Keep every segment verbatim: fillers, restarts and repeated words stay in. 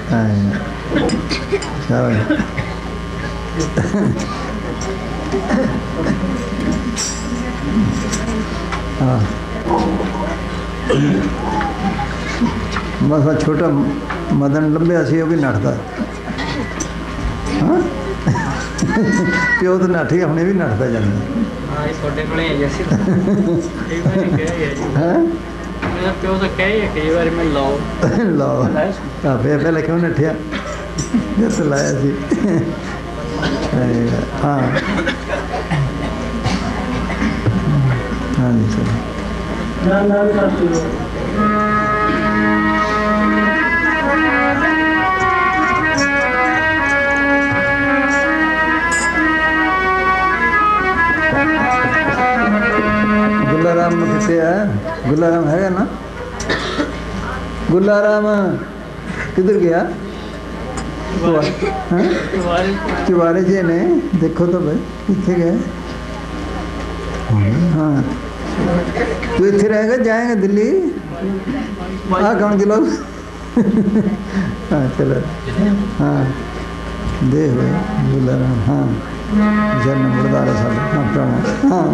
हाँ बस छोटा मदन लंबिया सी भी नठता हाँ प्यो तो नठ गया हमने भी नठता जाना प्यो तो कही कई बार मैं लाओ लाओ फिर पहले क्यों नठिया जस लाया सी हाँ हाँ जी सर गुलाराम कितने है? गुलाराम है ना? गुलाराम किधर गया? तिवारी जी ने देखो तो भाई कितने गए? हाँ तू इतने रहेगा जाएंगे दिल्ली? हाँ कौन के लोग? हाँ चलो हाँ देख भाई गुलाराम हाँ जन्म गुरुद्वारा साहब हाँ प्रणाम हाँ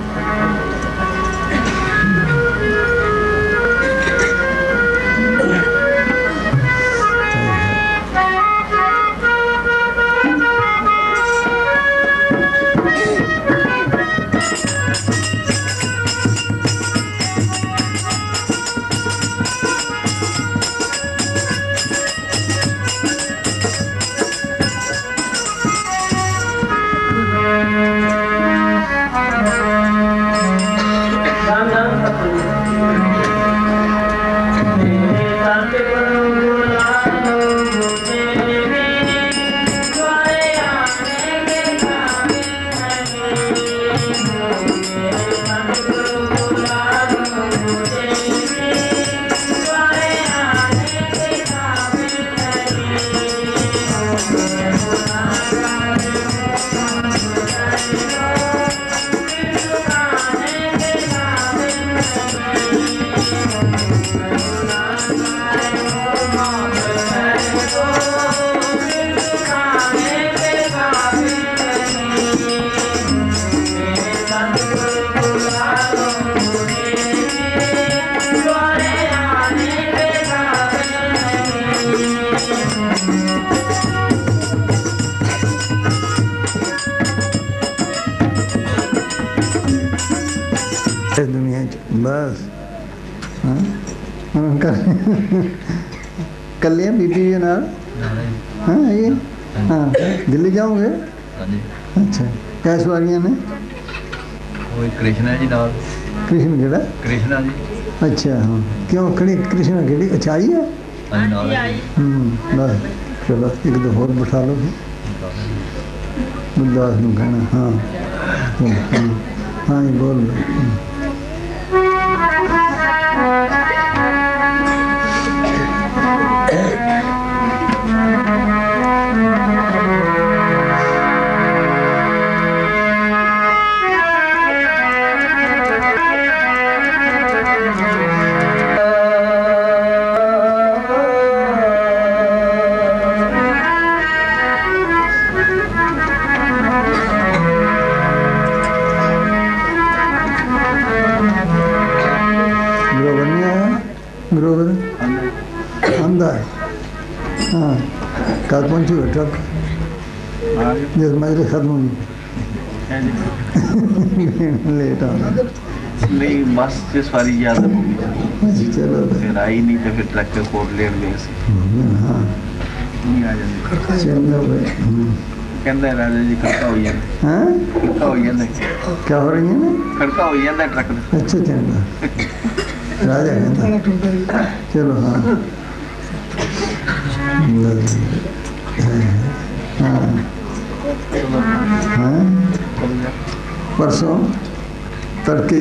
दुनिया बस हाँ कल बीबी जी नाल हाँ ये हाँ दिल्ली जाओगे अच्छा क्या सवारियाँ ने कृष्णा जी नाल कृष्ण केड़ा कृष्णा जी अच्छा हाँ क्यों कड़ी कृष्णा केड़ी अच्छा आई है बस चलो एक दो होर बिठा लो बुरदास नूं कहना हाँ हाँ ये बोल हाँ कल पहुँची हो ट्रक जिस मजलिस खत्म हुई लेट आ नहीं बस से सवारी ज़्यादा होगी चलो फिर आई नहीं तो फिर ट्रक के कोट लेट गए हाँ नहीं आ जाते चलो कहते राजा जी खड़का हो जाए हाँ खड़का हो जाए क्या हो रही है ना खड़का हो जाता ट्रक अच्छा चंगा राजा कहता चलो हाँ हाँ हाँ परसों तड़के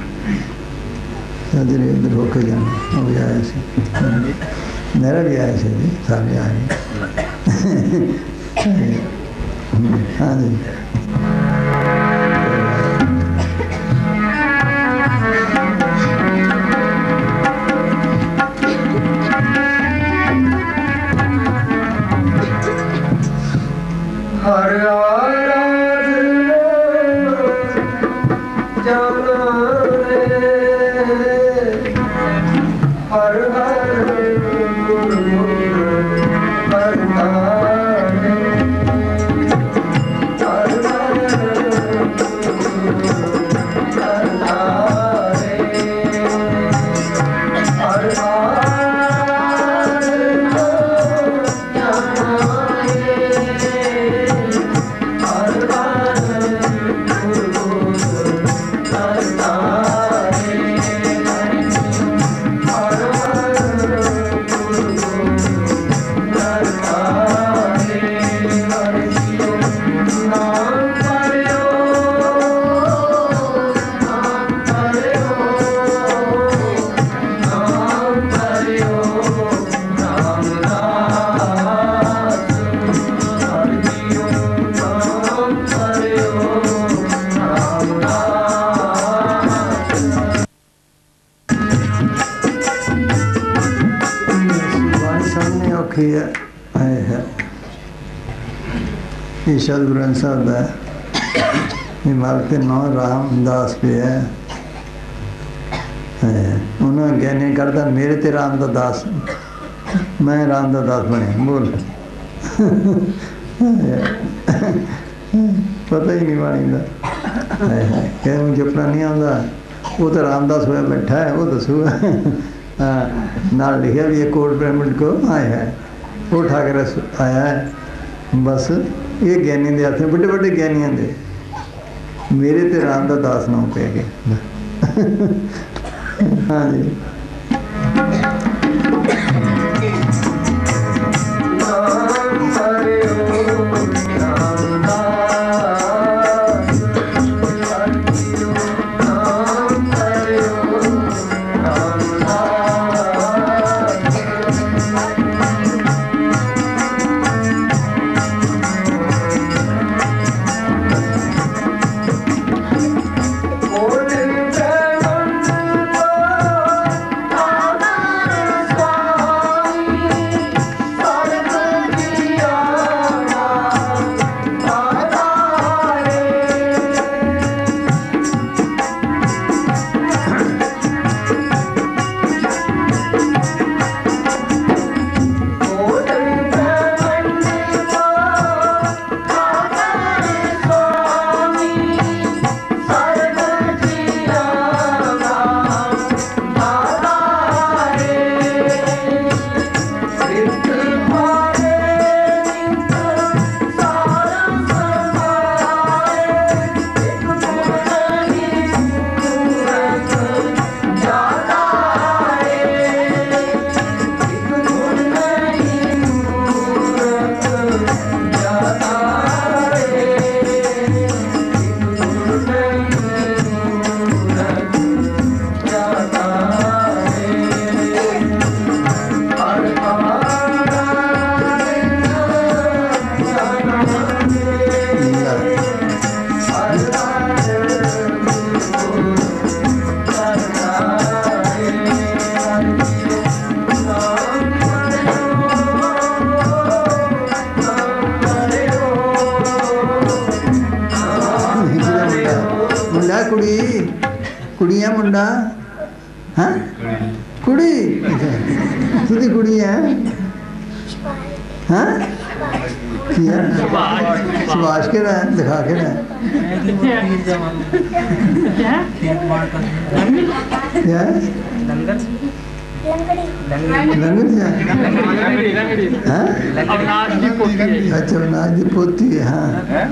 इधर इधर होके जाना वो भी आया से मेरा भी आया से जी सारे आए हाँ जी हर आराधना जाना रे हर हर गुरु हर तारे हर हर गुरु हर तारे हर ईशद ग्रंथ साहब है हिमालय नौ रामदास पे है उन्होंने ज्ञानी करता मेरे ते राम दा दास मैं राम दा दास बने बोल पता ही नहीं बाणी का कह जपना नहीं आता वो तो रामदास होया बैठा है वो दसू हाँ नाल लिखा भी एक कोट ब्राह्मण को आया है वो उठा कर आया है बस ये ज्ञानी दे हाथ में बड़े बड़े ज्ञानियों दे मेरे ते राम दा दास नाम पे गए हाँ जी मुंडा हाँ कुड़ी तुझी कुड़ी है हाँ सुभाष के ना दिखा के ना क्या लंगर अच्छा अवनाश की पोती है हाँ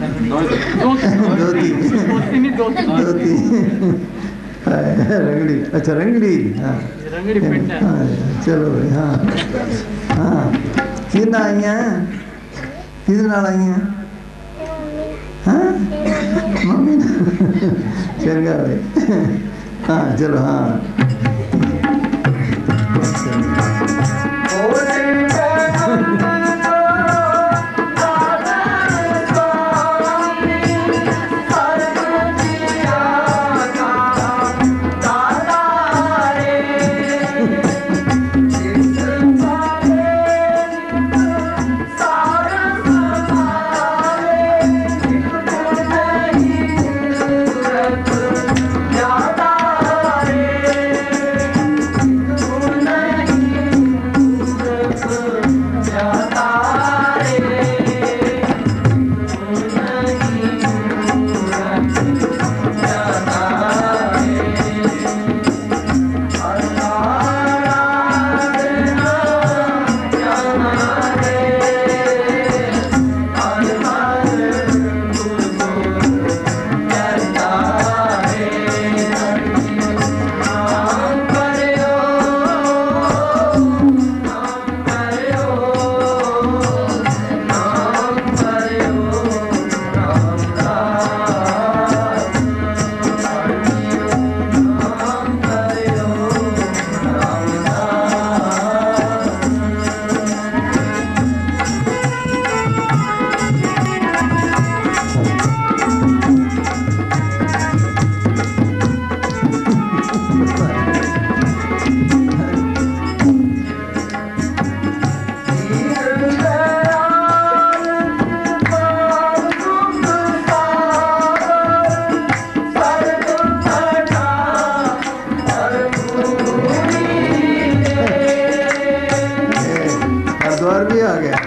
दोती दोती रंगड़ी अच्छा रंगड़ी हाँ हाँ चलो भाई हाँ हाँ किन आई हैं किस नाल आई हैं हाँ मम्मी चंगा भाई हाँ चलो हाँ पर भी आ गया।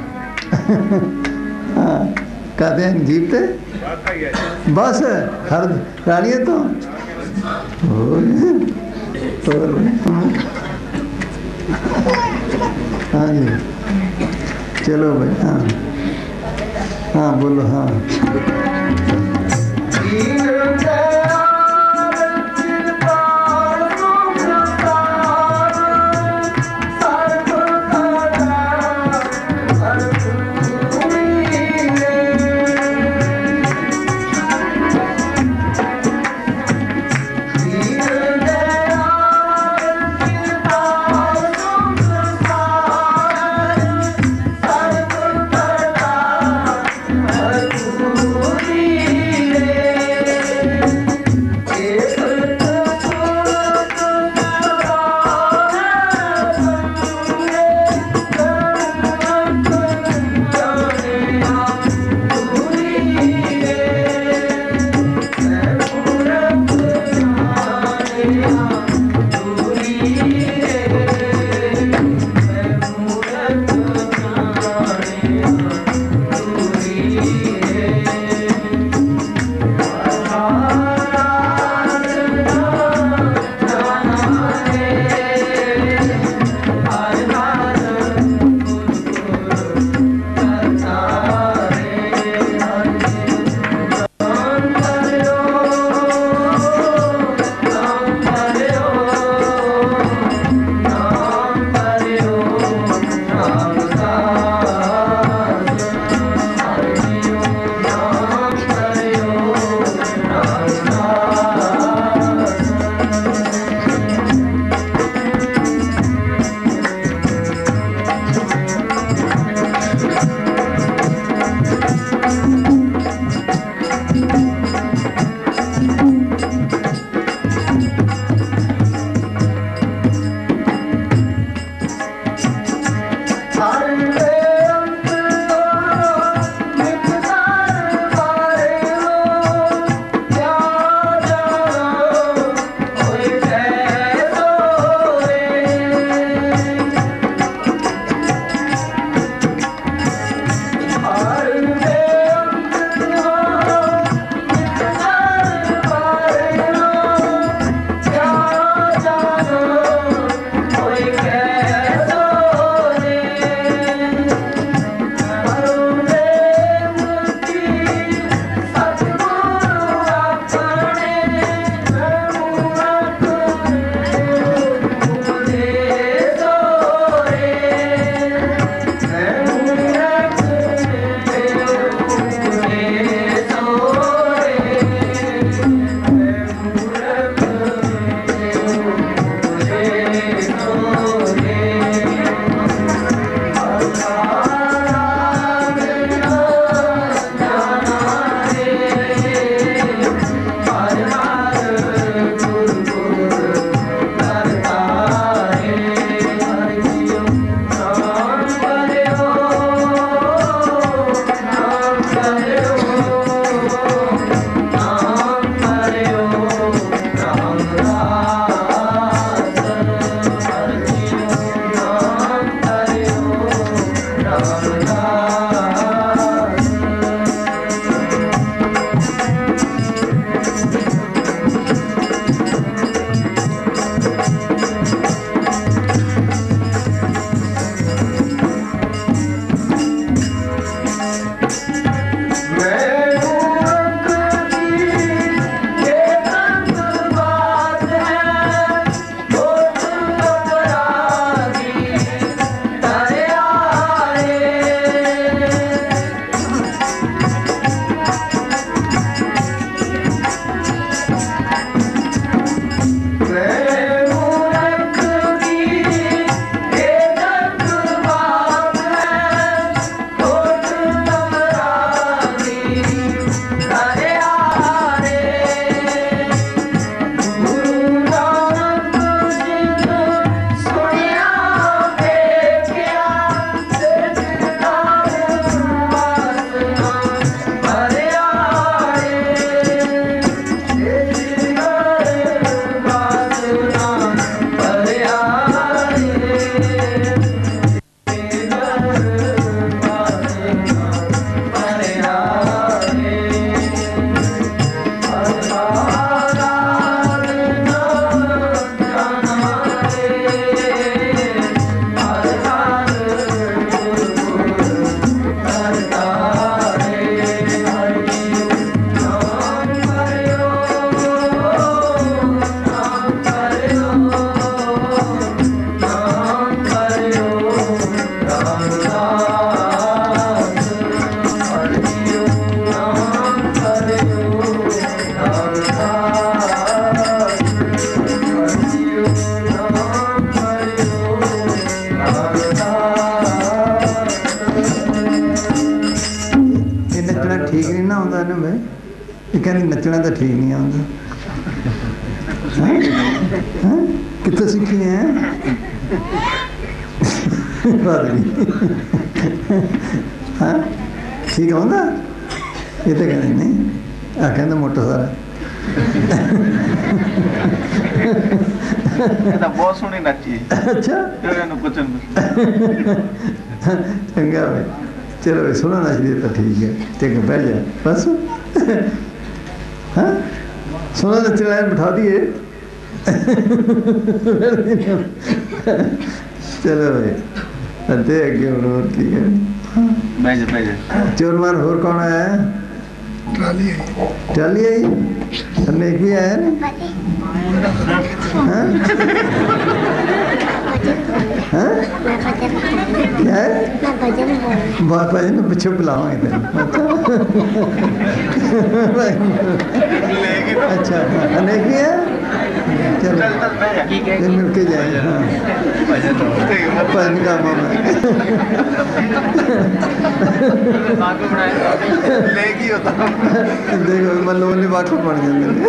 हाँ कहते हैं जीप पे बस हर रानिए तो हाँ जी चलो भाई। हाँ हाँ बोलो। हाँ ना भाई, ये कहनी नचना तो ठीक नहीं आता। कितों सीखी है? हाँ ठीक आंदा? ये तो कहते नहीं, आ कहता मोटा सारा ਇਹਦਾ ਬਹੁਤ ਸੋਹਣੀ ਨੱਚੀ। अच्छा ਇਹਨੂੰ ਪੁੱਛਣ चंगा भाई, चलो भाई सुनो नचदी तो ठीक है, चंगा बैठ जा बस। हाँ सुनो नचना बिठा दिए। चलो भाई अद्धे अगे और की है। ਬਹਿ ਜਾ ਬਹਿ ਜਾ। चोरमार होर कौन है? ट्राली आई ट्राली आई अनेक भी आया ना? हाँ? हाँ? क्या है? बहुत भजन पीछे बुलावांगे तेरे। अच्छा अनेक भी है? चलो ਚੱਲ ਚੱਲ ਬਹਿ ਜਾ। फिर मिल के जाएंगे। हाँ भजन का मामा बागो बनाया ਲੈ ਕੀ ਹੁੰਦਾ। देखो मतलब उन्हें वाकफ बन जाते हैं।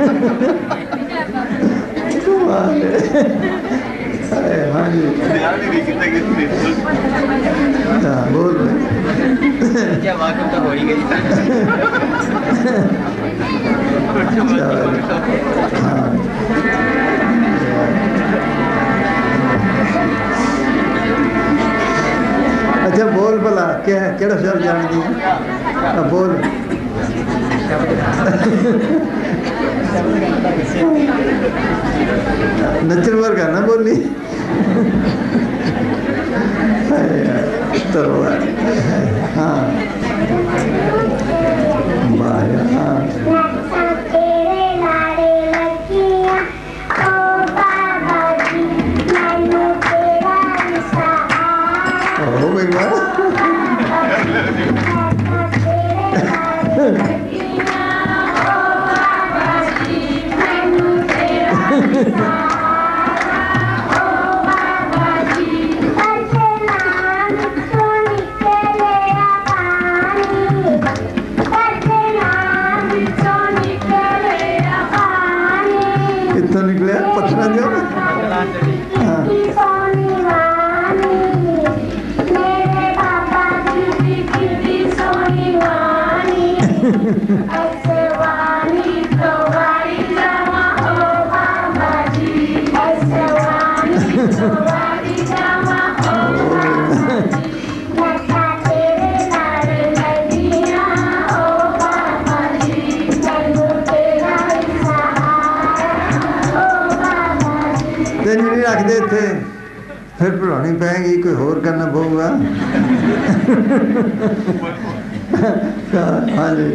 कमाल है। अरे हाँ जी ਧਿਆਨ ਹੀ ਨਹੀਂ ਕੀਤਾ ਕਿਸੇ हाँ बोल भाई। क्या बागो तो हो ही गई। हाँ अच्छा बोल भला क्या है, केड़ा शब्द जानती है? अब बोल। नचन वर्ग ना बोली। तो हाँ बाया हाँ हो गई बात। कितना निकले पत्थर जो हाँ तेन नहीं रखते इतने फिर पढ़ानी पैगी, कोई होर करना पऊगा। हाँ जी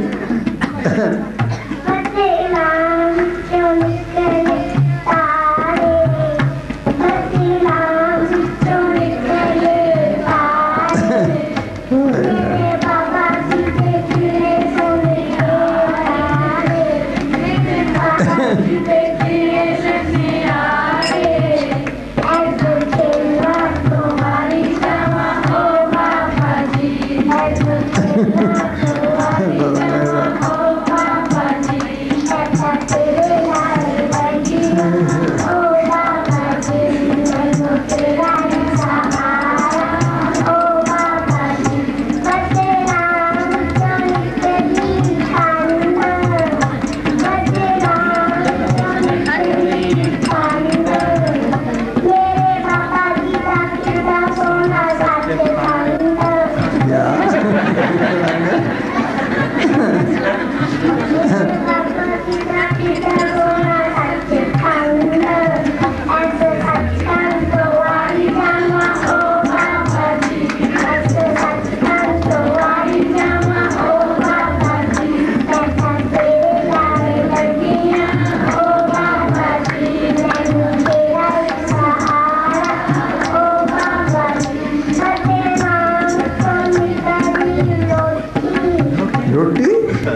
रोटी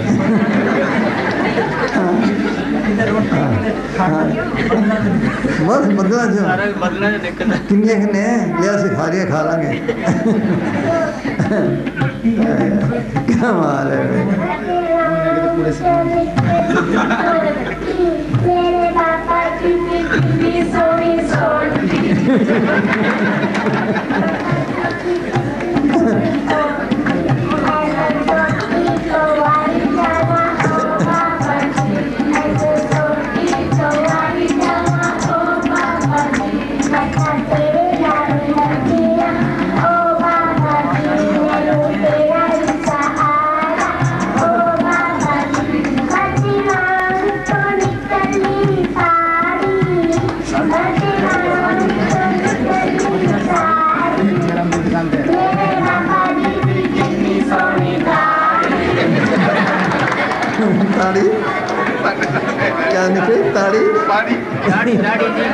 बस बदला जो सारा बदला जो निकलता किन्ने किन्ने लिया सिखा रही खा लांगे। कमाल है भाई। मेरे पापा की कितनी सोनी सोनी ताड़ी क्या निकले ताड़ी पानी दाढ़ी दाढ़ी जी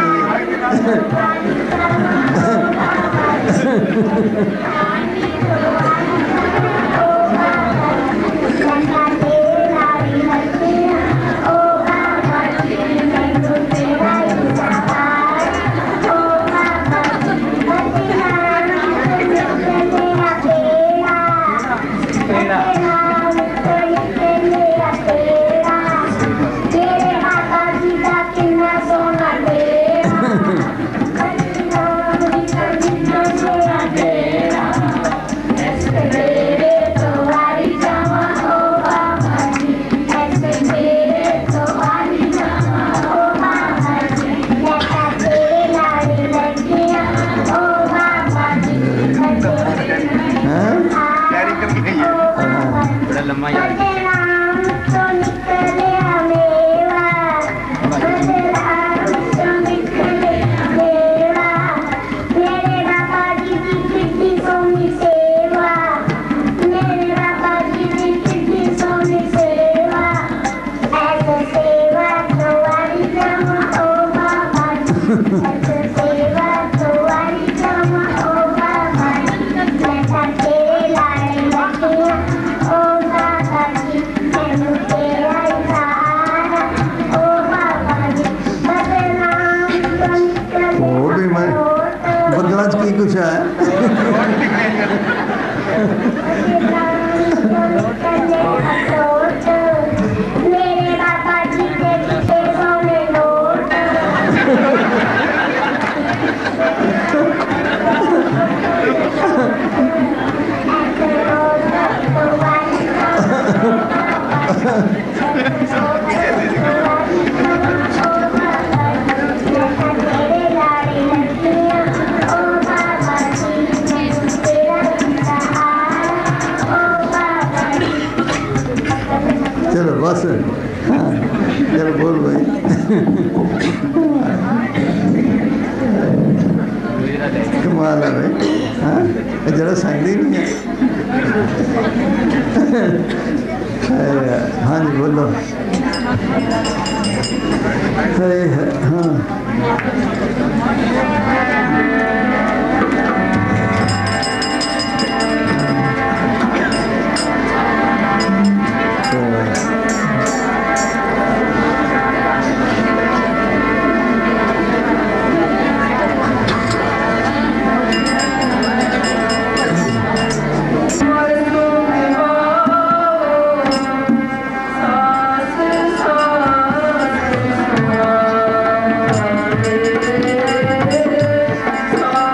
कैरी करके गई है बड़ा लम्बा यार बदला च की कुछ है मेरे पापा जी के पीछे सोने नोट चलो बस हाँ चलो बोल भाई कमाल है भाई हाँ जरा संगती नहीं है हाँ जी बोलो है हाँ सास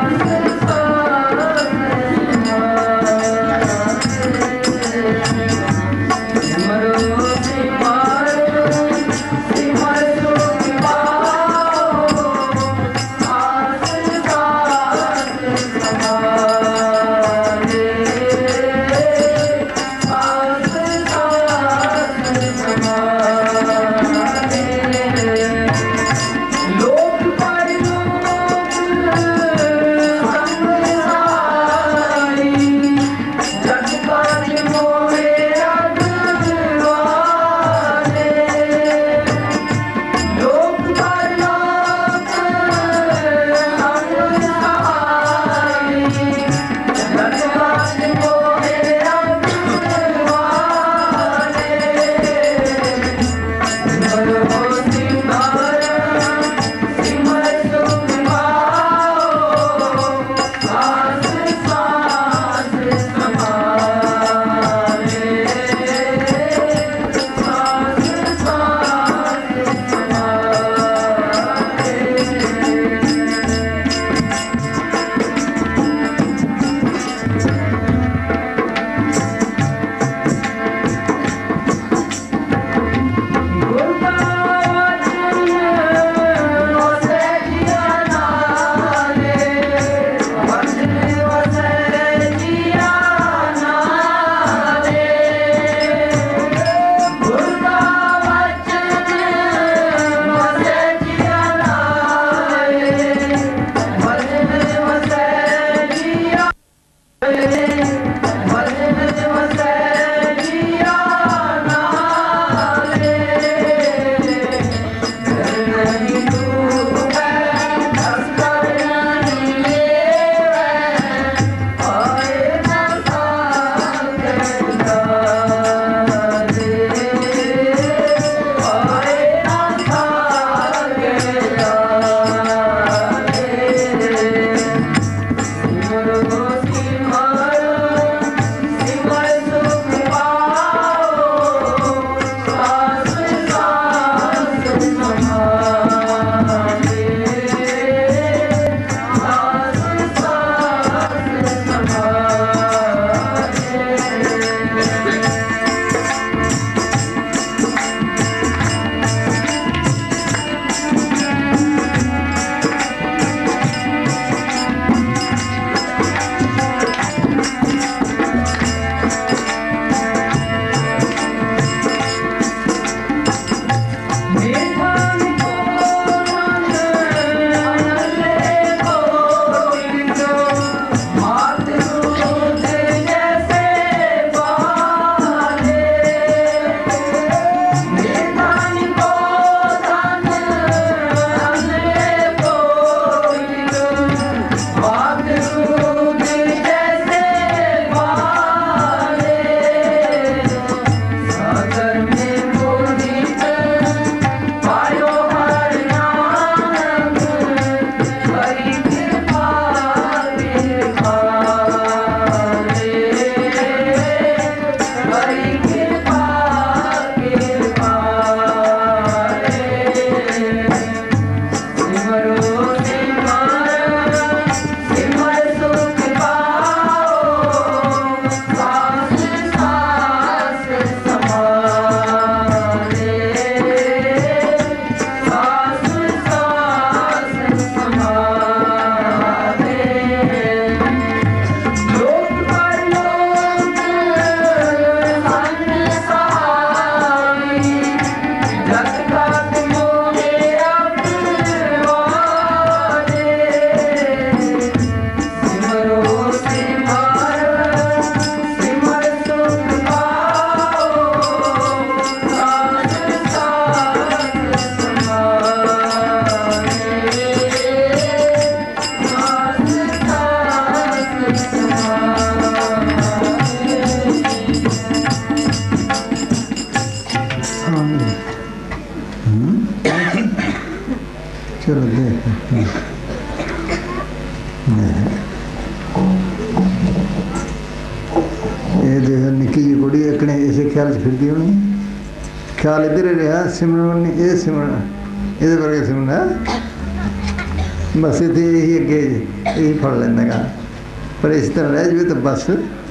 ये देखो निकी जी कुड़ी एकने ऐसे ख्याल से फिरती होनी ख्याल इधर ही रहा सिमरन ये सिमरन ये वर्गे सिमरन बस इतने यही अगे यही फड़ लेना का पर इस तरह रह जाए तो बस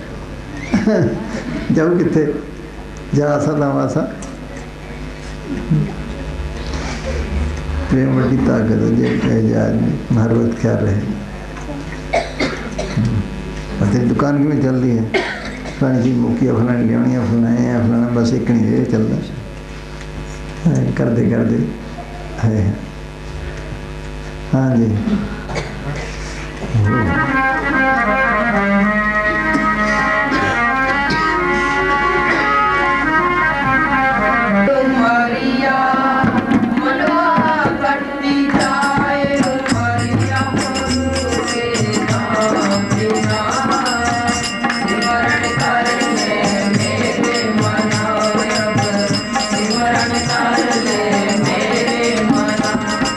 जाओ कितने जा सा वासा प्रेम बड़ी ताकत है जे कहे जा आदमी हर वक्त ख्याल रहे और तेरी दुकान की में चल रही है फलानी चीज मुकी फलानी लियानी फलाना है फलाना बस एक नहीं चलता कर दे कर दे है हाँ जी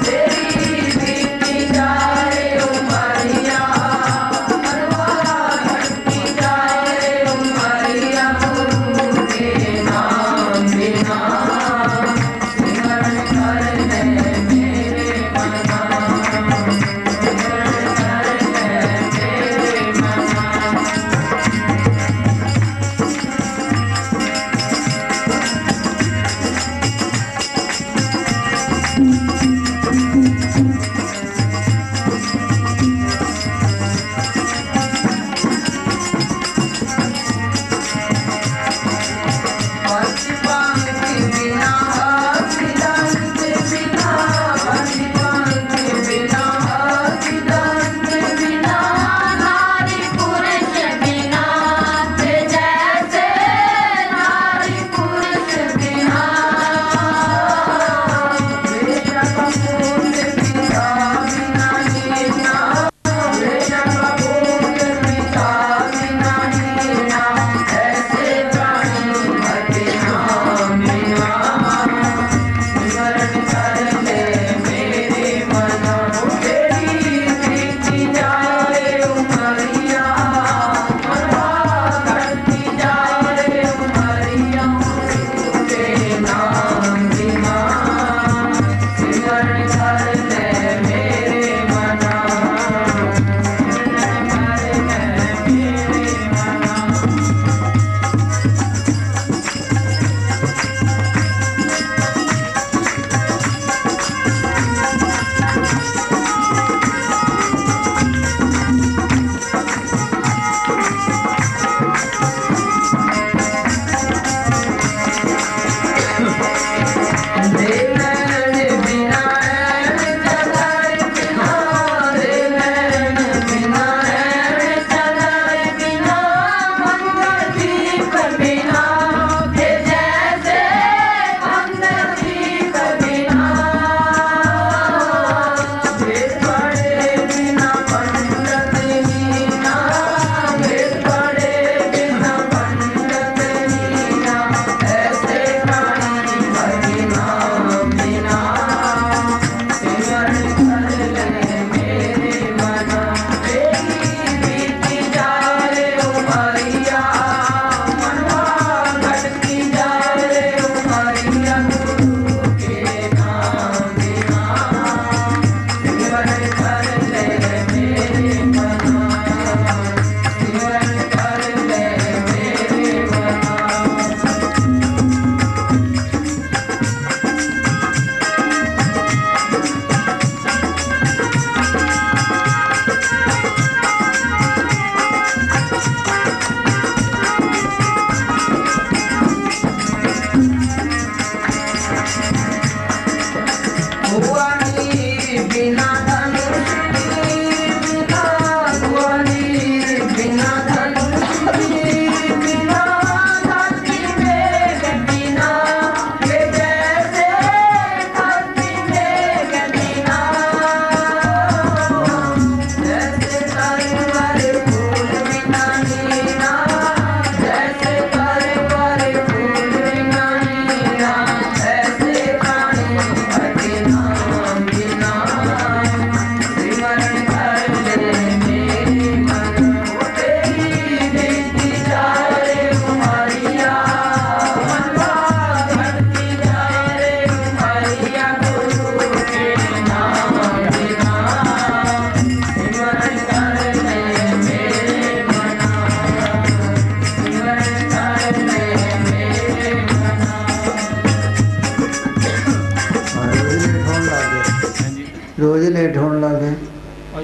तेरी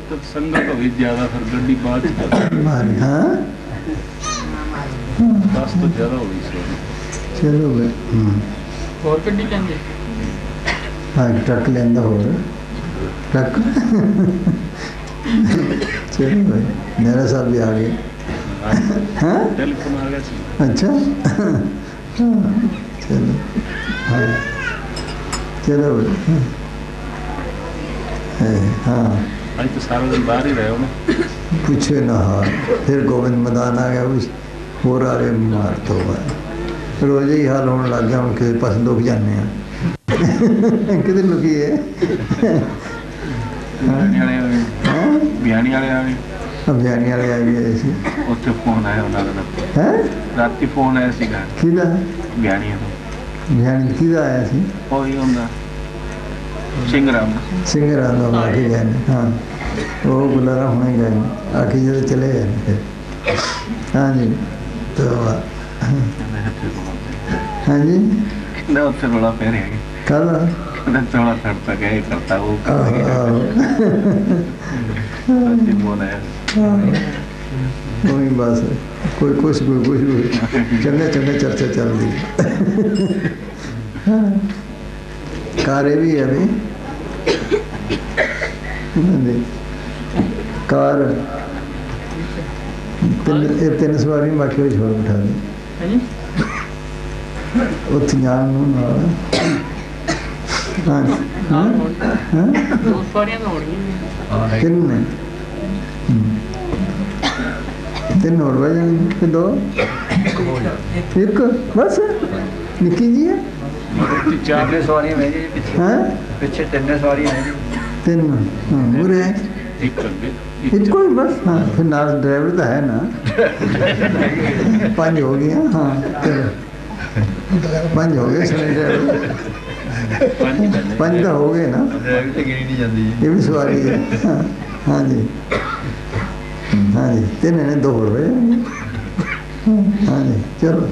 तो संगत होगी ज्यादा, फिर गड्डी बाद मारी हाँ दस तो ज्यादा होगी सवारी। चलो भाई हम्म। ਹੋਰ ਗੱਡੀ ਲੈਂਦੇ हाँ ट्रक लेंदा हो ट्रक चलो भाई मेरा साहब भी आ गए हाँ टेलीफोन आ गया सी। अच्छा हाँ चलो हाँ चलो भाई हाँ, हाँ आज तो सारा दिन बाहर ही रहे हो ना। पूछे ना हाल फिर गोविंद मैदान आ गया उस हो रहा मार तो रोज ही हाल होने लग गया, हम किसी पास लुक जाने हैं किधर लुकी है बिहानी वाले आ गए, हैं बिहानी वाले आ गए, अभियानी वाले आ गए ऐसे ਉੱਥੇ ਫੋਨ ਆਇਆ ਉਹਨਾਂ ਦਾ, हैं ਰਾਤੀ ਫੋਨ ਆਇਆ ਸੀਗਾ किदा ਬਿਹਾਨੀਆਂ ਤੋਂ, अभियानी किदा आया सी ਉਹੀ ਹੁੰਦਾ ਸਿੰਘਰਾਮ ਦਾ। सिंगरा दा आके गए ने हाँ वो बुलारा होने गए ने आके जो चले गए ने फिर हाँ जी तो ਕਹਿੰਦਾ ਇੱਥੇ ਰੌਲਾ ਪਿਆ। हाँ जी ਕਹਿੰਦਾ ਉੱਥੇ ਰੌਲਾ ਪੈ ਰਿਹਾ ਹੈ, कल ਕਹਿੰਦਾ ਚੌੜਾ ਕਰਤਾ ਗਏ ਕਰਤਾ ਉਹ ਆਹੋ, ਕਰਤਾ ਆਹੋ। ਰਾਤੀ ਫੋਨ ਆਇਆ। वही बस कोई कुछ कोई कुछ कोई चंगे चंगे चर्चा चल रही कारे भी है भी नहीं, कार तीन ये तीन सवारी बाकी वो छोड़ बिठा दी ਹਾਂਜੀ उत्थे जान नूं नाल हाँ हाँ हाँ ਦੋ ਸਵਾਰੀਆਂ ਤਾਂ ਹੋਣਗੀਆਂ। तीन ने तीन और बह जाएंगे कि दो एक बस निकी जी है ਚਾਰ ਤਿੰਨੇ ਸਵਾਰੀਆਂ ਬਹਿ ਗਏ ਪਿੱਛੇ, हैं ਪਿੱਛੇ ਤਿੰਨੇ ਸਵਾਰੀਆਂ ਬਹਿ ਗਏ। तीन हाँ बुरे हैं ਇੱਕ ਅੱਗੇ इनको ही बस हाँ फिर नाल ड्राइवर तो है ना पांच हो गया हाँ चलो पांच हो गए सुने ड्राइवर ਪੰਜ ਬੰਦੇ पांच तो हो गए ना ਡਰਾਈਵਰ ਤੇ ਗਿਣੀ ਨਹੀਂ ਜਾਂਦੀ। ये भी सवारी है हाँ हाँ जी हाँ जी तीन ने दो हो रहे हाँ जी चलो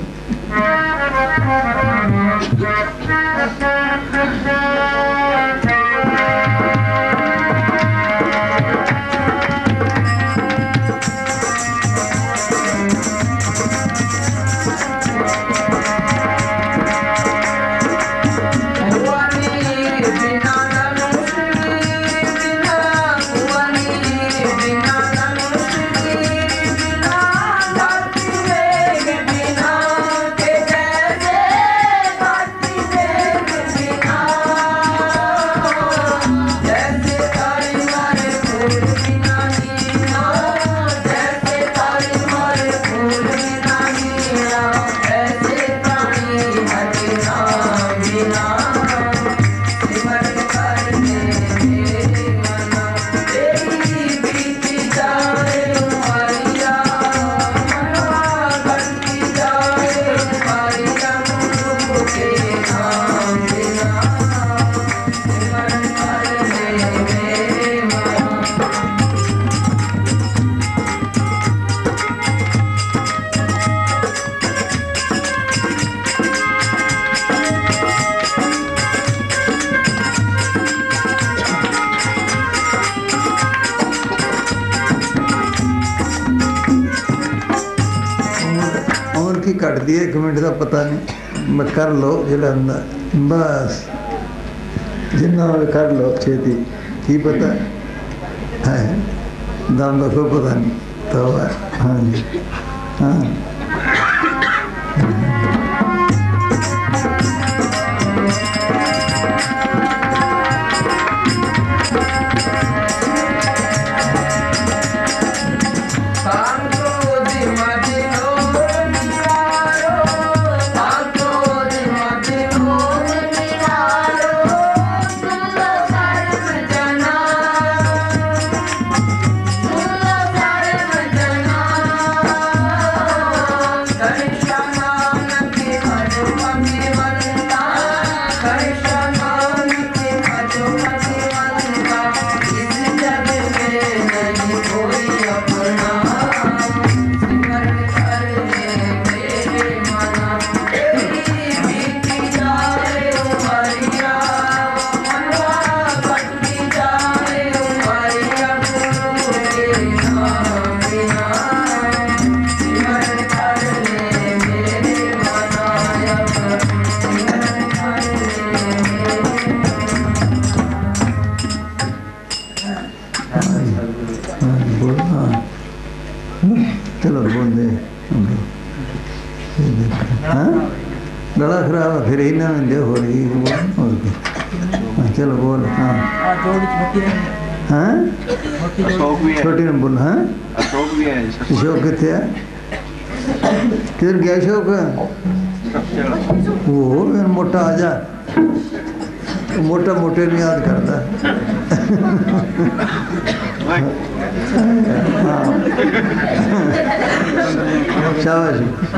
उम्र की घट दी एक मिनट का पता नहीं मैं कर लो जिला बस जिन्ना होवे कर लो छेती की पता है दम का कोई पता नहीं तो हाँ जी हाँ Thank you. हाँ गला खराब है फिर इन्हें में दे हो रही है और क्या चलो बोल हाँ हाँ अशोक भी है छोटी ने बोल हाँ अशोक भी है अशोक कितने है किधर गया अशोक वो फिर मोटा आ जा मोटा मोटे नहीं याद करता शाबाश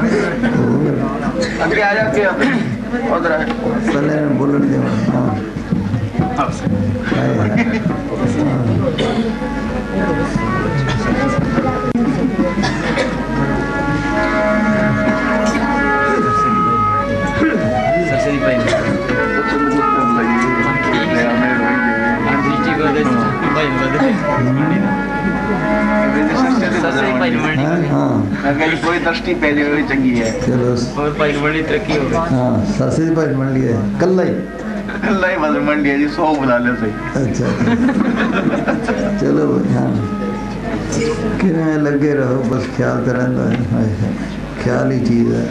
आगे आ जाके उधर है पहले बोलने दे हाँ सरसरी भाई भाई सरसरी भाई हाँ अगर कोई दृष्टि पहले हुई चंगी है चलो और भाई बड़ी तरक्की हो गई हाँ सासी भाई मंड लिया कल ही अल्लाह ही बदल मंडी है जी सौ बुला ले सही अच्छा चलो हाँ कि लगे रहो बस ख्याल तो रहता है ख्याल ही चीज़ है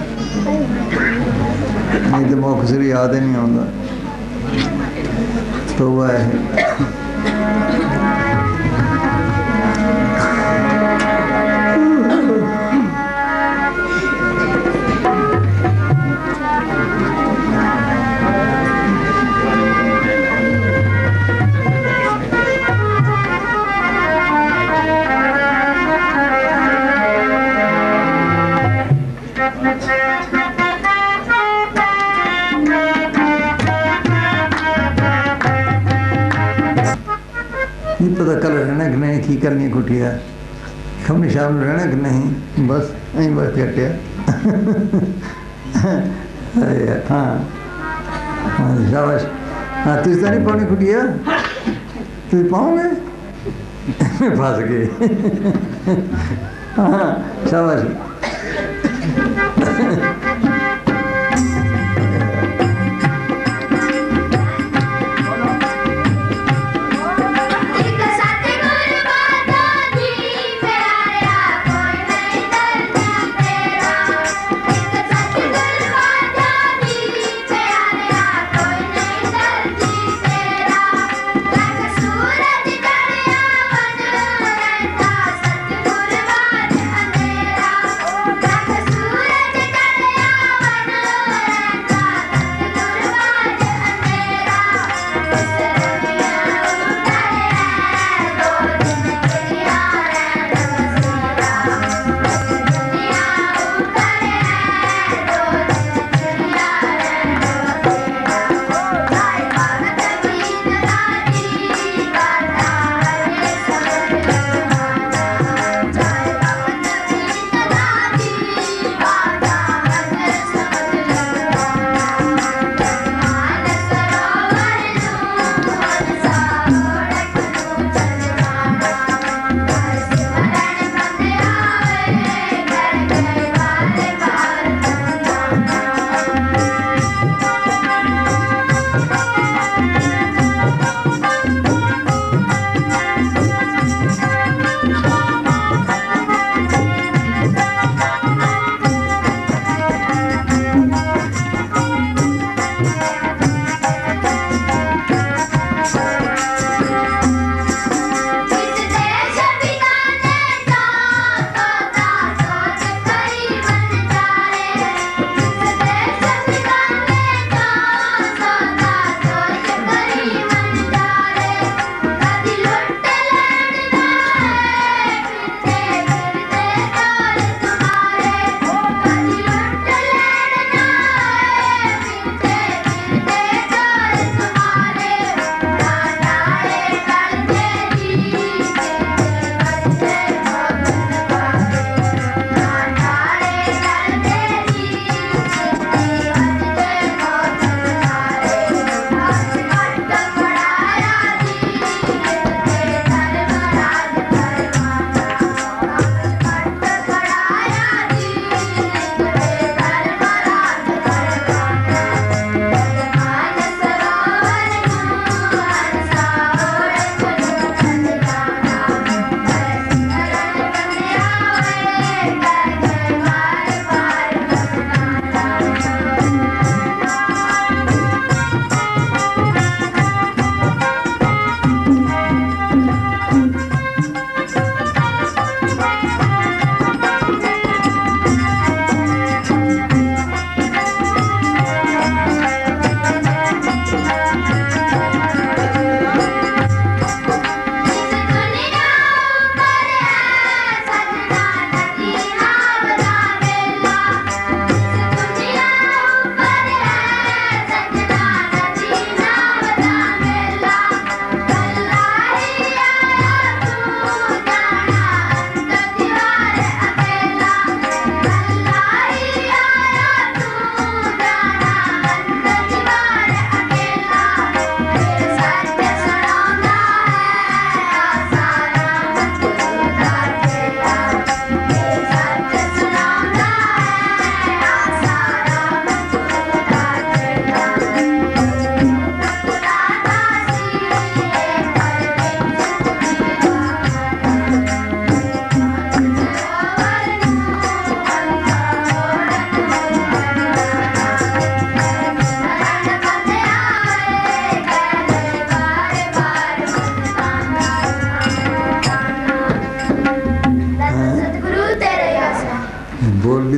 नहीं तो मौके सिर याद ही नहीं आता तो वह है नहीं पता कल रहना कि नहीं की करनी कुटिया खमनी शाम रहना कि नहीं बस यहीं बस कटिया हाँ हाँ शाबाश हाँ तुझ तो नहीं पानी कुटिया तुझ पाओगे फंस गए हाँ शाबाश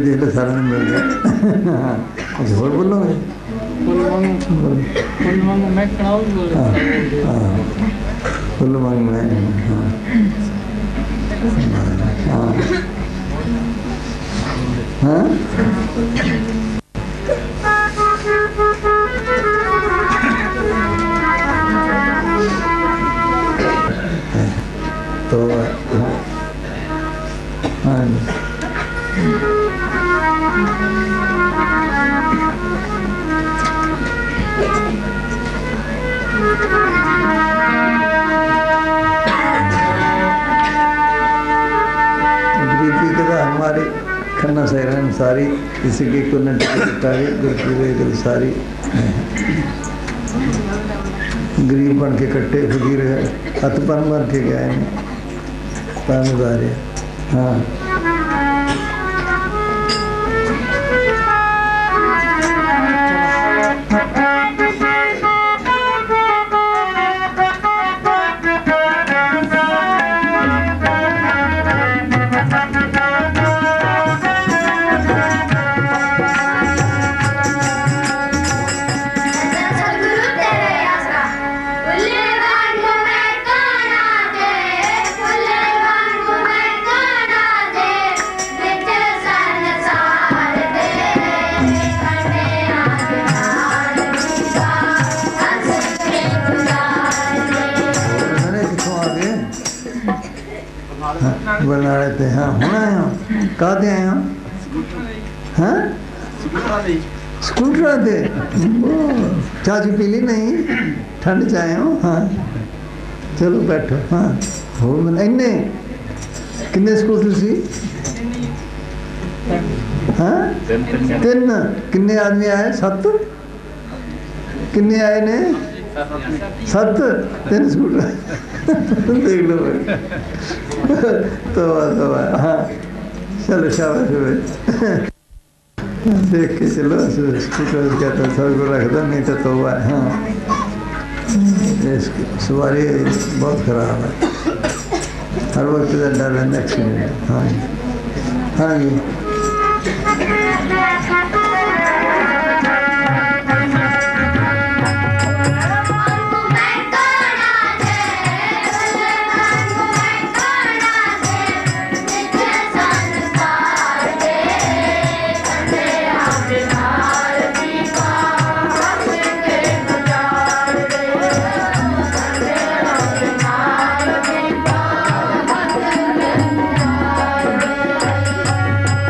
देख लो सारा मिल गया हाँ कुछ और बोलोगे फुल वांगू फुल वांगू मैं कनाल बोल हाँ रहा हूँ हाँ फुल मांग में हाँ हाँ हाँ तो हाँ गरीबी कदा हमारी खन्ना सहरन सारी किसी की कुल टारी गुरपुरे गल सारी गरीब बन के कट्टे फकीर हथ पन बन के गए पान उदारे हाँ सतगुरु तेरे आसरा फुले वांगू मैं काना दे फुले वांगू मैं काना दे बिच संसार दे कने आधार दीदा हंस के गुजार दे मैंने कितों आ गए बना रहे थे हाँ होना आए हो कहाँ थे आए हो हाँ स्कूटर थे चाची पी ली नहीं ठंड चाहे हो हाँ चलो बैठो हाँ हो मैंने इन्ने किन्ने स्कूटर सी हाँ तीन किन्ने आदमी आए सत्त किन्ने आए ने सत्त तीन स्कूटर देख लो तो तो हाँ चलो शाबाश देख के चलो स्कूटर क्या तो सर को रख दो नहीं तो तो हाँ सवारी बहुत खराब है हर वक्त डर रहता एक्सीडेंट हाँ हाँ जी वांगू मैं काना दे फुले वांगू मैं काना दे बिच संसार दे कने आधार दीदा हंस के गुजार दे कने आधार दीदा हंस के गुजार दे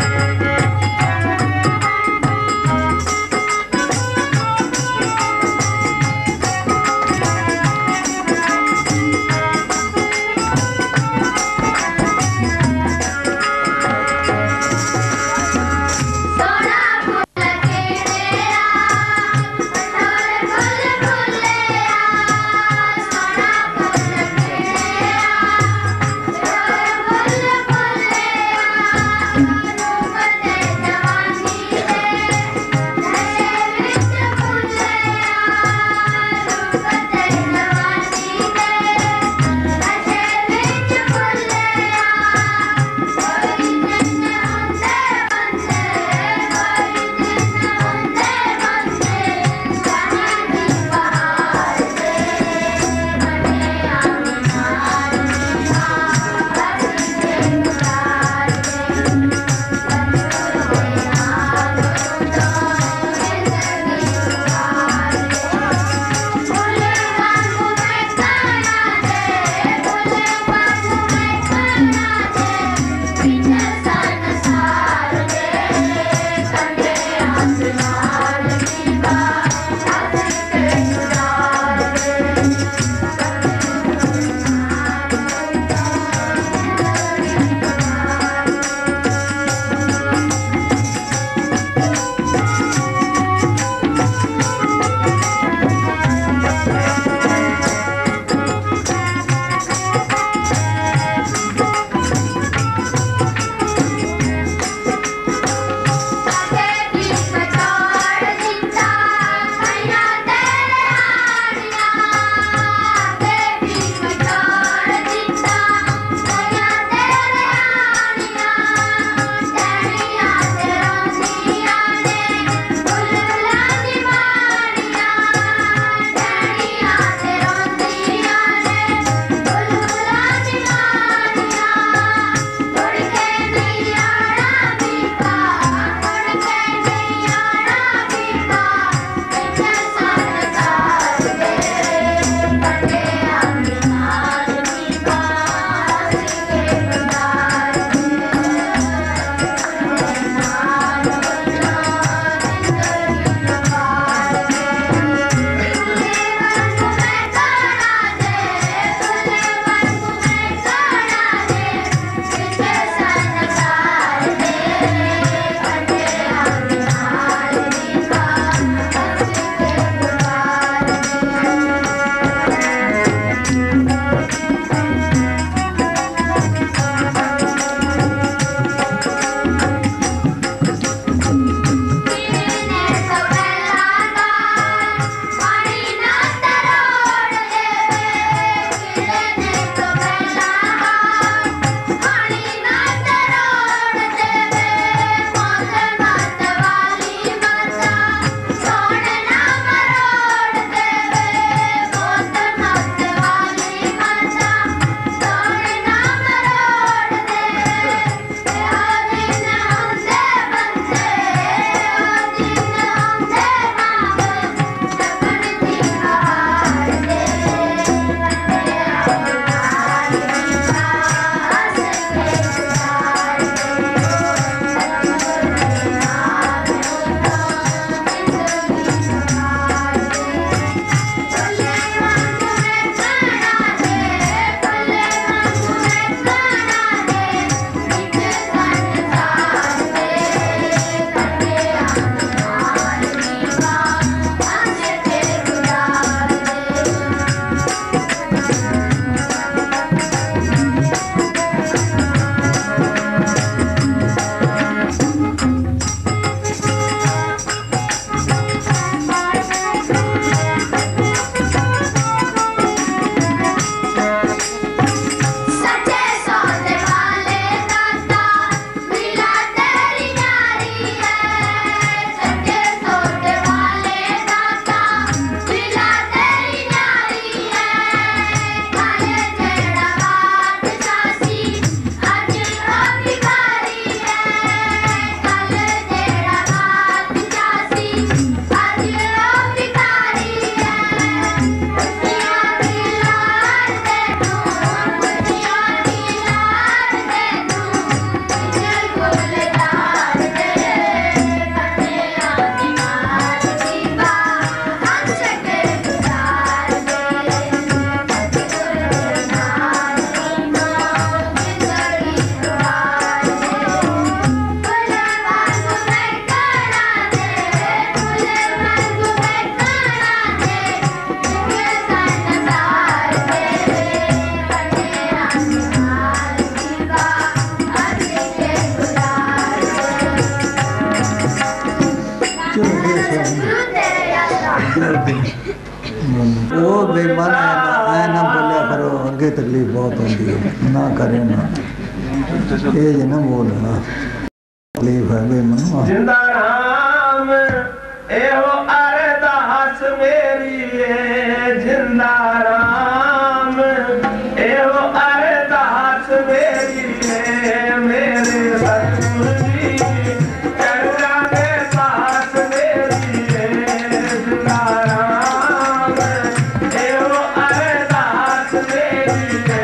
वो बेईमान ऐ ना बोलिया करो, अगे तकलीफ बहुत होती है, ना करे ना ये ना बोलना तकलीफ है बेईमान। जिंदा राम एहो अरदास मेरी है, जिंदा राम एहो अरदास मेरी है, मेरे सतगुरु जी चरणा के पास मेरी है, जिंदा राम एहो अरदास मेरी है।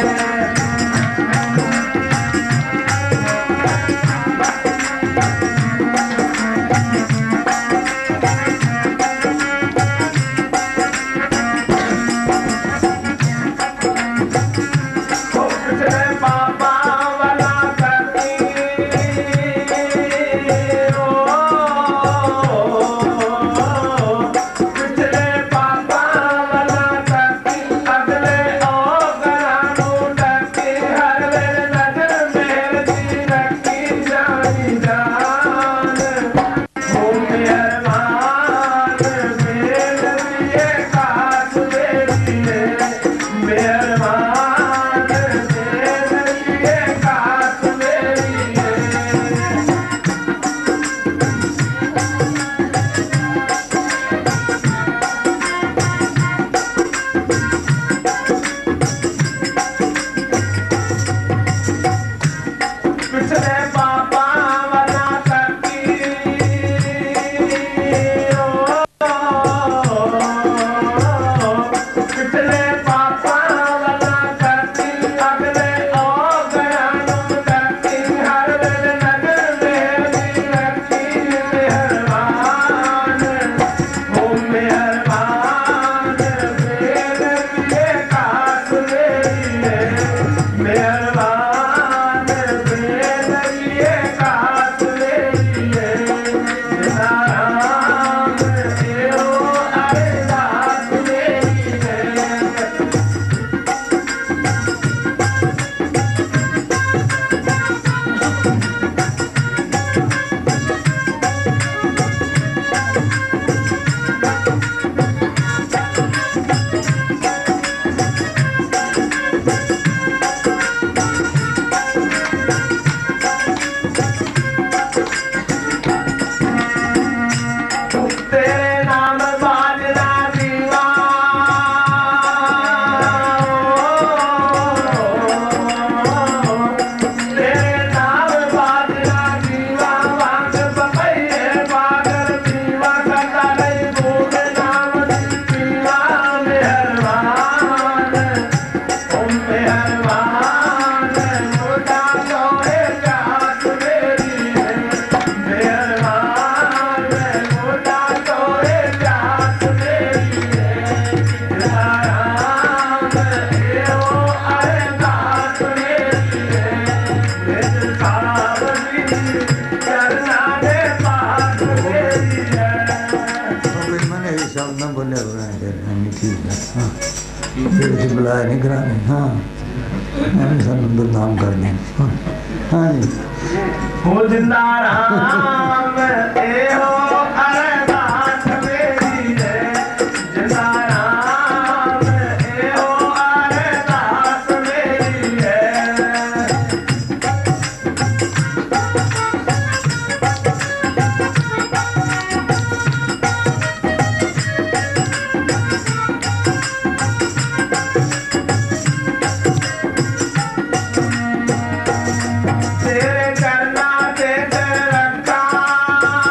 बुलाया नहीं कराने। हाँ बदनाम कर दें। हाँ जी हो जिंदा राम एहो अरदास मेरी है, जिंदा राम एहो अरदास मेरी है। तेरे करना देख रखा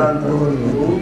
काल बोल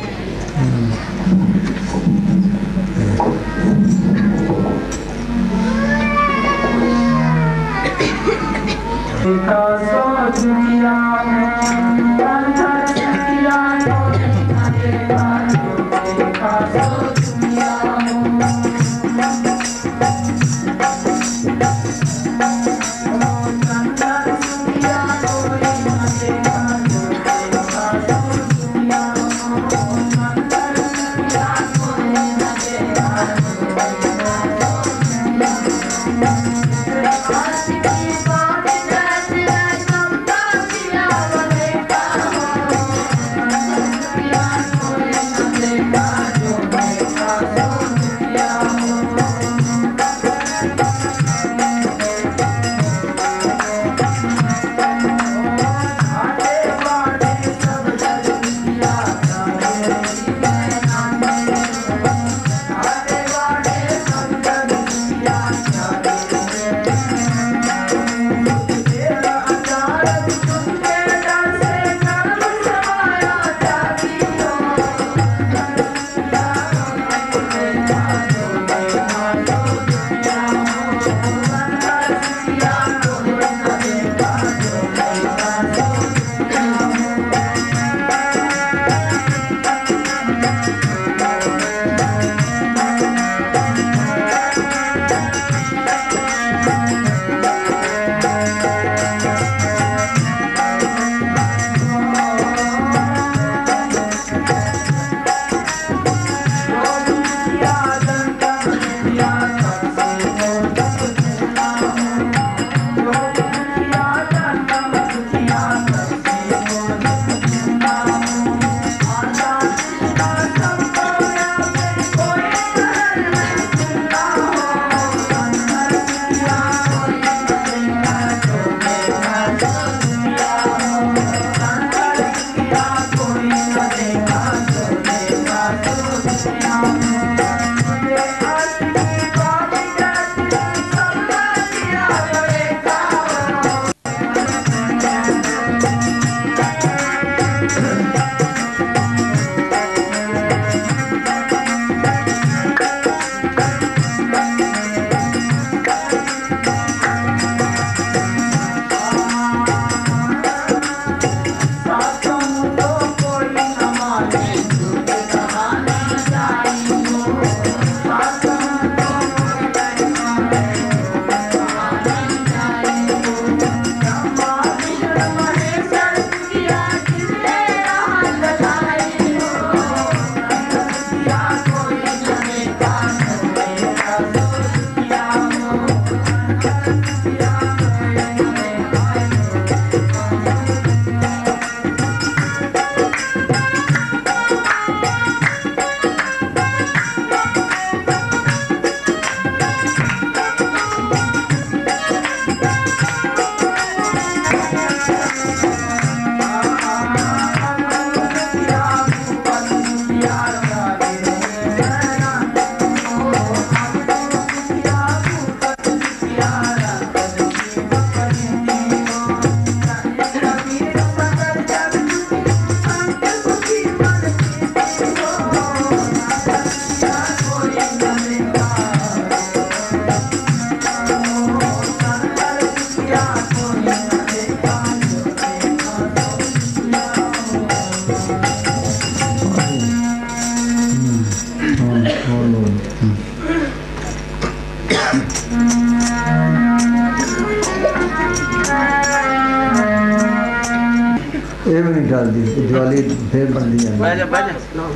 ये भी नहीं डाल दी ज्वाली फिर बन दी है। बाजा बाजा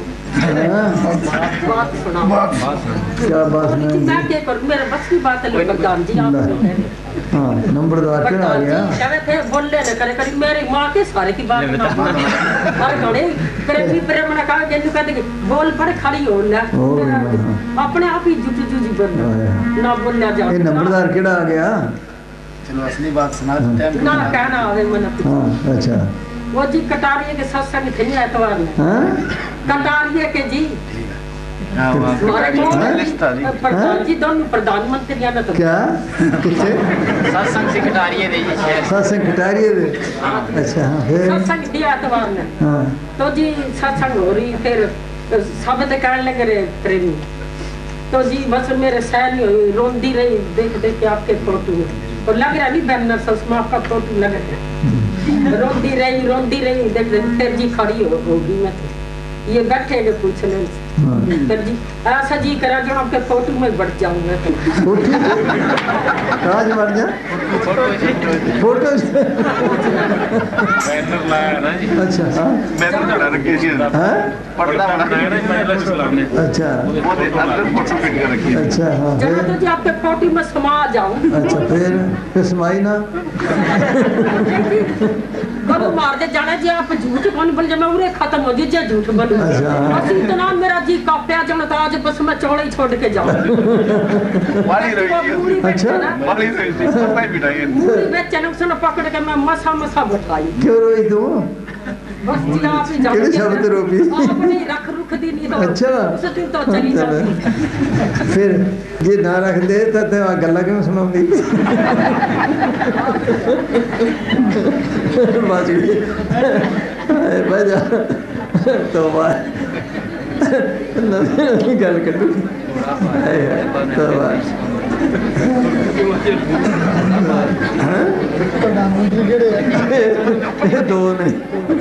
क्या बात नहीं मेरे बस की बात है प्रधान जी आप हाँ नंबरदार क्या आ गया थे बोलने न करे करी मेरी माँ के सारे की बात ना हर घड़े करे भी प्रेम ना कहा जैसे कहते कि बोल पर खड़ी हो ना अपने आप ही जुटी जुटी बोल ना बोलना जा ये नंबरदार केड़ा आ गया चलो असली बात सुना टाइम ना कहना आवे मन हाँ अच्छा वो जी कटारिये के सत्संग थे नहीं एतवार में हाँ कटारिये के जी हमारे लिस्ट था जी। को प्रधान जी दोनों प्रधानमंत्री आना तो क्या कितने सत्संग सिकटारिये दे जी शहर सत्संग खटारिए दे अच्छा हाँ फिर सत्संग दिया एतवार ने हाँ तो जी सत्संग हो रही फिर सब तो कहने लगे रे प्रेमी तो जी बस मेरे सैन हुई रोंदी रही देख देख के आपके फोटो और लग रहा नहीं बैनर से उसमें आपका फोटो लग रहा रोंदी रही रोंदी रही देख देख फिर जी खड़ी हो होगी मैं तो ये बैठे जो पूछ ले फिर जी ऐसा जी करा जो आपके फोटो में बढ़ जाऊंगा फोटो काज बढ़ जा फोटो बैनर लाया ना जी अच्छा हाँ मैं तो डर रखी जी हाँ पढ़ता बना अच्छा वो दे अंदर फोटो फिट कर रखी है अच्छा हाँ जहाँ फिर तो जी आपके फोटो में समा जाऊं अच्छा फिर फिर समाई ना कब मार दे जाना जी आप झूठ कौन बोल जब मैं उरे खत्म हो जाए झूठ बोलूं अच्छा। बस इतना मेरा जी कांपया जाना तो आज बस मैं चौड़े ही छोड़ के जाऊं वाली रही है अच्छा। वाली रही थी सब भाई बिठाई पूरी बेचैन उसने पकड़ के मैं मसा मसा बटलाई क्यों रोई तू बस जी आप ही जाओ किहड़े शब्द रोपी आपने रख रुख दी नहीं तो अच्छा। उसे तू तो चली जाती चलो फिर जे ना रख दे तो ते आ गल्ला क्यों सुनाउंदी बाजी हाय बजा तो बात नवी गल करूं हाय तो बात हाँ प्रधानमंत्री केड़े है ये दो ने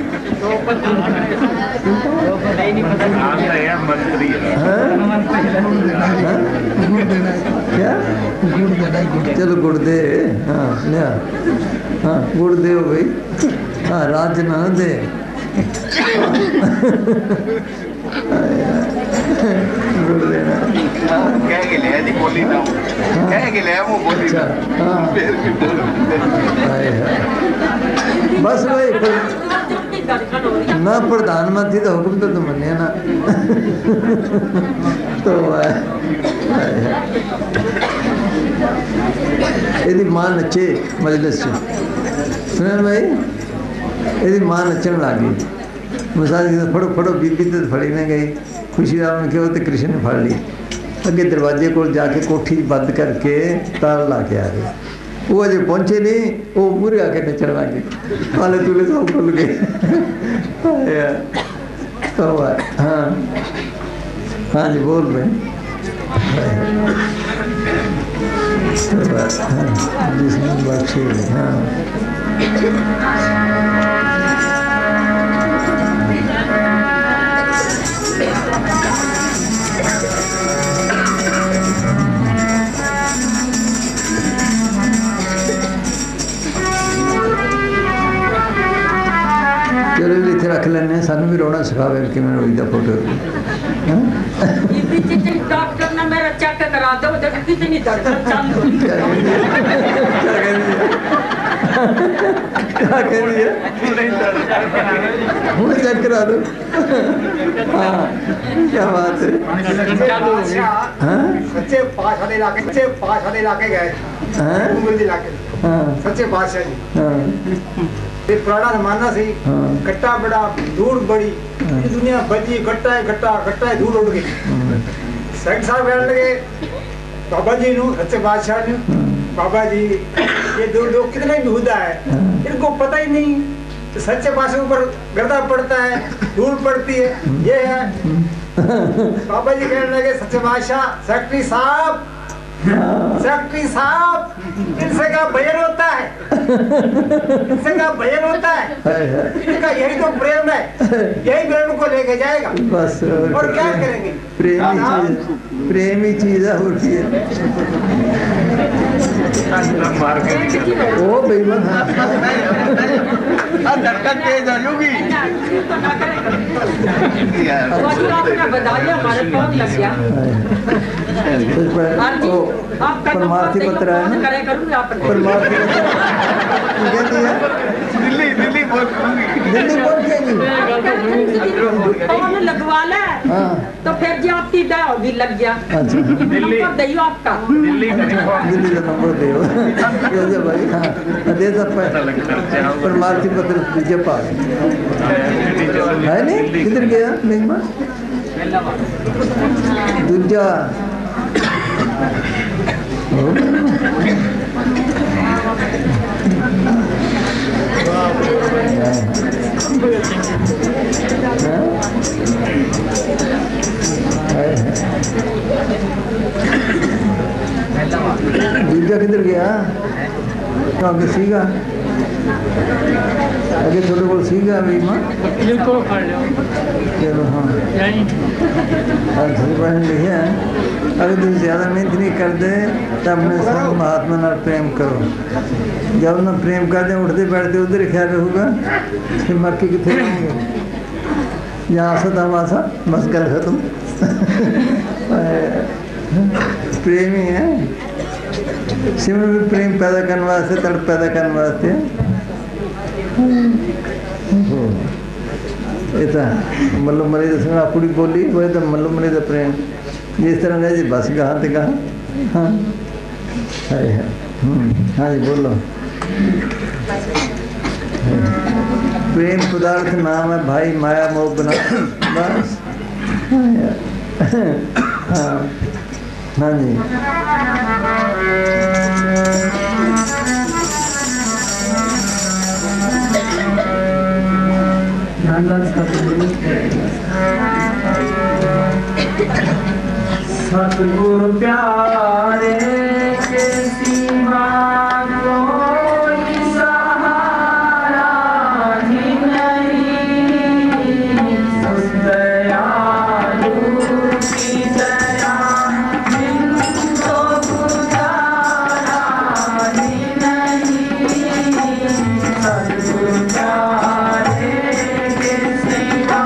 मंत्री हाँ हाँ? क्या गुड़ देना है, गुड़ चलो गुड़ दे हाँ लिया हाँ गुड़ दे हो भाई हाँ राज ना दे गुड़ देना कह के ले जी बोली ना कह के ले वो बोली अच्छा ना हाँ फिर भी बोल हाय हाय बस भाई पर- ना प्रधानमंत्री का हुक्म तो तुम मनिया ना तो यदि मां नचे मजलिस सुने भाई यदि मां नचन लगी मिसाल फड़ो फड़ो बीबी तो फड़ी ने गई खुशी राम ने कहा तो कृष्ण ने फड़ ली अगे दरवाजे को जाके कोठी बंद करके तार ला के आ गए वो अजे पहुंचे नहीं वो पूरे आके नचन लगे वाले तुले सब खुल गए तो हाँ हाँ जी बोल रहे हाँ जिसने बख्शी हाँ चलो भी इतने रख लेने सानू भी रोना सिखावे कि मैं रोई दा फोटो ये पीछे से डॉक्टर ने मेरा चेक करा दो देखो कितनी धड़कन चालू हो क्या कह दिया क्या कह दिया हूँ चेक करा दो हाँ क्या बात है हाँ सच्चे पाँच वाले इलाके सच्चे पाँच वाले इलाके गए हाँ उंगल इलाके हाँ सच्चे बादशाह जी हाँ ये पुराना जमाना से हाँ। गट्टा बड़ा धूल बड़ी ये दुनिया बची गट्टा है गट्टा गट्टा है धूल उड़ गई सेठ साहब कहने लगे बाबा जी नु सच्चे बादशाह ने बाबा जी ये दो लोग कितने बेहुदा है इनको पता ही नहीं तो सच्चे बादशाह ऊपर गर्दा पड़ता है धूल पड़ती है ये है बाबा जी कहने लगे सच्चे बादशाह सेक्रेटरी साहब सेक्रेटरी साहब इनसे का भजन होता है इनसे का भजन होता है इनका यही तो प्रेम है यही प्रेम को लेके जाएगा बस और क्या करेंगे प्रेमी चीज प्रेमी चीज है और की मार के ओ बेईमान आ धड़कन तेज हो जाएगी यार आपने बताया हमारे फोन लग गया हाँ जी आपका तो परमार्थी पत्र है ना करे करूँगी आपने परमार्थी पत्र कहती है दिल्ली दिल्ली बोल दिल्ली पहुंचेगी फोन लगवा ले हाँ तो फिर जी आपकी दा होगी लग गया अच्छा नंबर दियो आपका दिल्ली का दिल्ली का नंबर दे दे दे भाई हाँ दे सकता है परमार्थी पत्र दीजिए पास है नहीं किधर गया नहीं माँ दूजा दूजा किधर गया आगे सीगा आगे थोड़े को सीगा भी मां बिल्कुल खा लो चलो हाँ यही और थोड़ी पढ़ने लिखे हैं अगर तुम ज़्यादा मेहनत नहीं करते तो अपने संग महात्मा नाल प्रेम करो जब ना प्रेम करते उठते बैठते उधर ही ख्याल रखूगा फिर मर के कितने रहेंगे यहाँ आसा था आसा बस गल खत्म प्रेम ही है सिमर भी प्रेम पैदा करने वास्ते तड़प पैदा करने वास्ते इतना मल्लो मरी दसना कुड़ी बोली वो तो मल्लो मरी का प्रेम जिस तरह है जी बस कहाँ ते कहाँ हाँ है है हाँ जी बोलो प्रेम पदार्थ नाम है भाई माया मोह बना बस हाँ हाँ जी सतगुरु प्यारे के सिवा कोई सहारा ही नहीं दयालु की दया जिनको गुजारा ही नहीं सतगुरु प्यारे के सिवा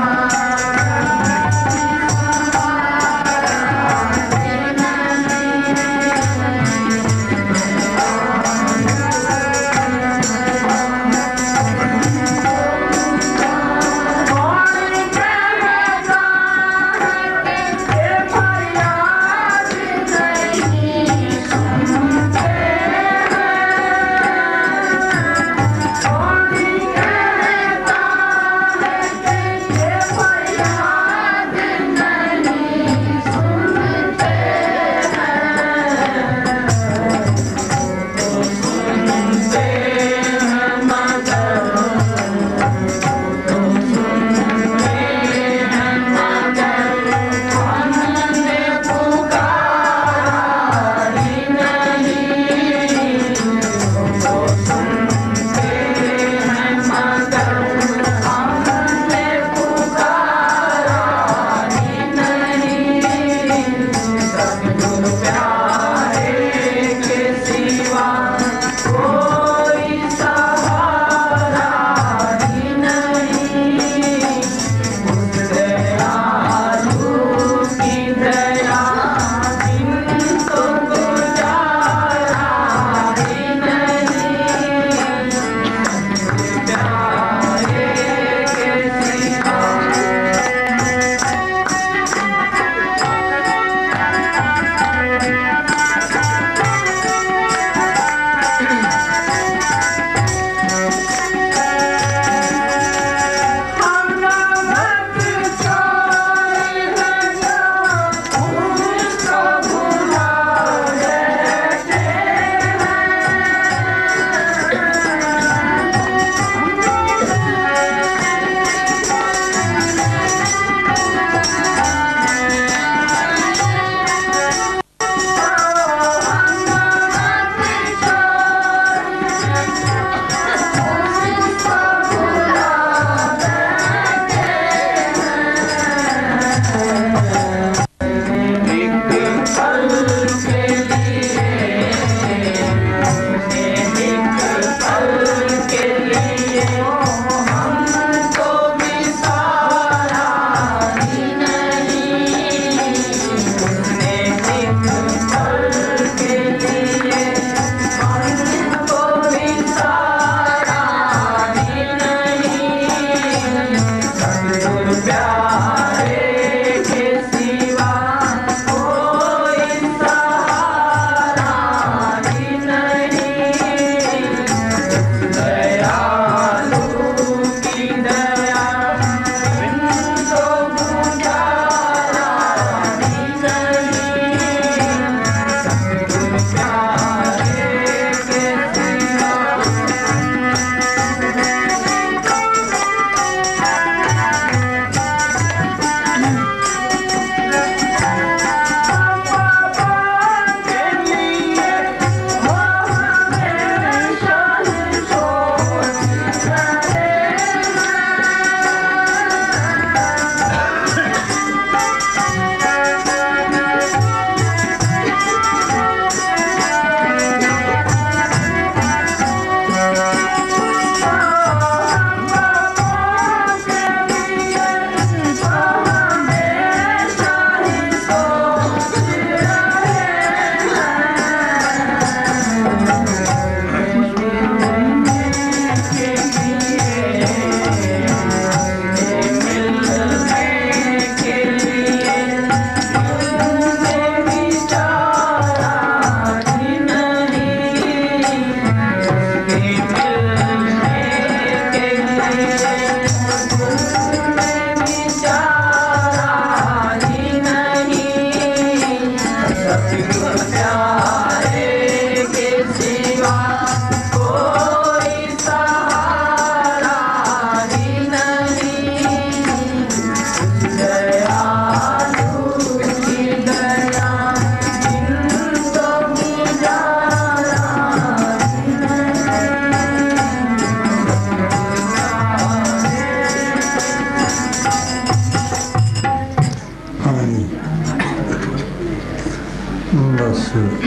बस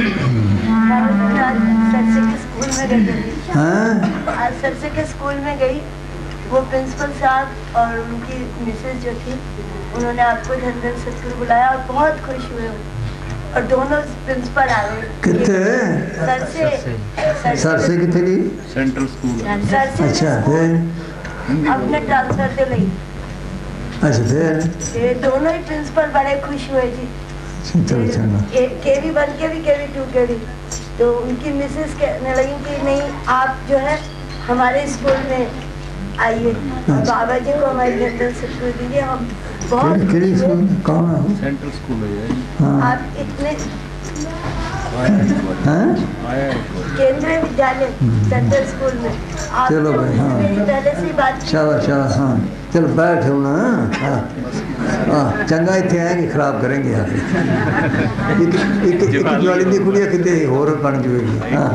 आज सरसे के स्कूल में गई थी। हाँ आज सरसे के स्कूल में गई, वो प्रिंसिपल साहब और उनकी मिसेज जो थी उन्होंने आपको धनधन सतगुरु बुलाया और बहुत खुश हुए और दोनों प्रिंसिपल आ गए। कितने सर से सर से कितने ली सेंट्रल स्कूल सर से अच्छा फिर अपने ट्रांसफर से लई। अच्छा फिर ये दोनों ही प्रिंसिपल बड़े खुश हुए जी। चलो चलो केवी वन के भी केवी टू के भी। तो उनकी मिसेस कहने लगी कि नहीं आप जो है हमारे स्कूल में आइए, बाबा जी को हमारी धनधन सतगुरु दीजिए। हम बहुत किस खुश हुए। स्कूल कौन है सेंट्रल स्कूल है हाँ आप इतने हाँ केंद्रीय विद्यालय सेंट्रल स्कूल में आप चलो भाई, हाँ। मेरी पहले से ही बात शाबाश शाबाश हाँ चलो बैठ हो ना हाँ हाँ चंगा इतने आएंगे खराब करेंगे यार एक एक एक ज्वाली दी कुड़िया कितने होर बन जाएगी हाँ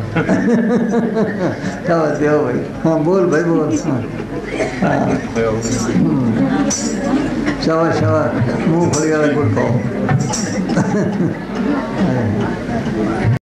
शाबाश देओ भाई हाँ बोल भाई बोल हाँ हाँ शाबाश शाबाश मुंह खोलिया गुड़ खाओ